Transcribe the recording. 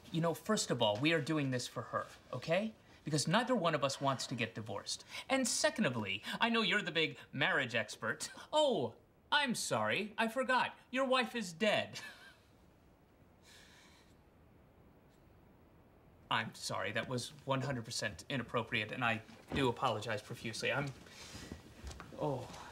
You know, first of all, we are doing this for her, okay? Because neither one of us wants to get divorced. And secondly, I know you're the big marriage expert. Oh, I'm sorry, I forgot. Your wife is dead. I'm sorry, that was 100% inappropriate, and I do apologize profusely. Oh.